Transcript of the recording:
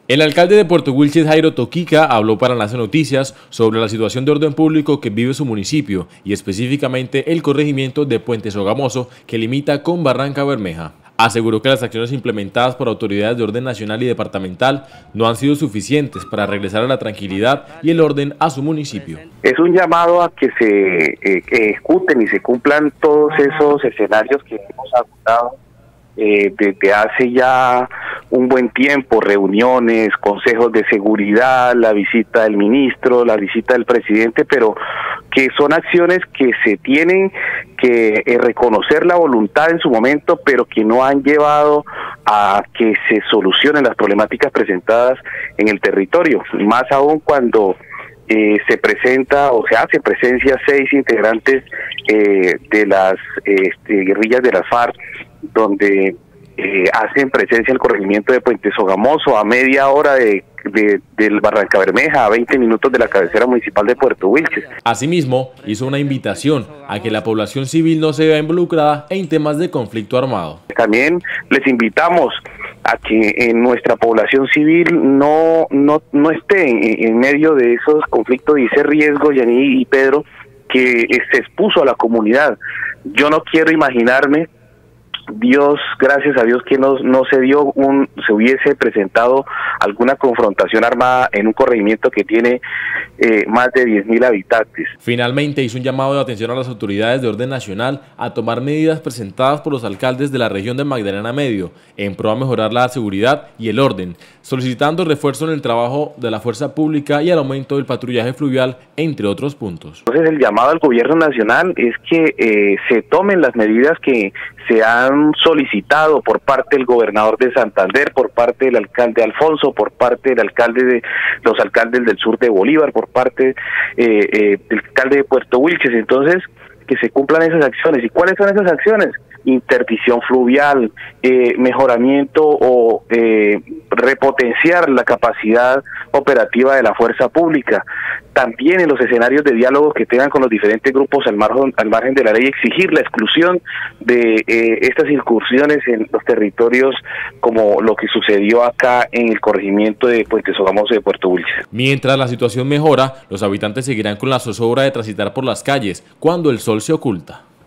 El alcalde de Puerto Wilches, Jairo Toquica, habló para Nace Noticias sobre la situación de orden público que vive su municipio y específicamente el corregimiento de Puente Sogamoso, que limita con Barrancabermeja. Aseguró que las acciones implementadas por autoridades de orden nacional y departamental no han sido suficientes para regresar a la tranquilidad y el orden a su municipio. Es un llamado a que se ejecuten y se cumplan todos esos escenarios que hemos abordado desde hace ya un buen tiempo: reuniones, consejos de seguridad, la visita del ministro, la visita del presidente, pero que son acciones que se tienen que reconocer la voluntad en su momento, pero que no han llevado a que se solucionen las problemáticas presentadas en el territorio, más aún cuando se presenta o se hace presencia 6 integrantes de las guerrillas de las FARC, donde hacen presencia en el corregimiento de Puente Sogamoso, a media hora del Barrancabermeja, a 20 minutos de la cabecera municipal de Puerto Wilches. Asimismo, hizo una invitación a que la población civil no se vea involucrada en temas de conflicto armado. También les invitamos a que en nuestra población civil no esté en medio de esos conflictos y ese riesgo, Yaní y Pedro, que se expuso a la comunidad. Yo no quiero imaginarme, Dios, gracias a Dios que no se hubiese presentado alguna confrontación armada en un corregimiento que tiene más de 10.000 habitantes. Finalmente hizo un llamado de atención a las autoridades de orden nacional a tomar medidas presentadas por los alcaldes de la región de Magdalena Medio en pro a mejorar la seguridad y el orden, solicitando refuerzo en el trabajo de la fuerza pública y el aumento del patrullaje fluvial, entre otros puntos. Entonces el llamado al gobierno nacional es que se tomen las medidas que se han solicitado por parte del gobernador de Santander, por parte del alcalde Alfonso, por parte del los alcaldes del sur de Bolívar, por parte del alcalde de Puerto Wilches. Entonces, que se cumplan esas acciones. ¿Y cuáles son esas acciones? Interdicción fluvial, mejoramiento o repotenciar la capacidad operativa de la fuerza pública. También en los escenarios de diálogo que tengan con los diferentes grupos al margen de la ley, exigir la exclusión de estas incursiones en los territorios, como lo que sucedió acá en el corregimiento de Puente Sogamoso de Puerto Wilches. Mientras la situación mejora, los habitantes seguirán con la zozobra de transitar por las calles cuando el sol se oculta.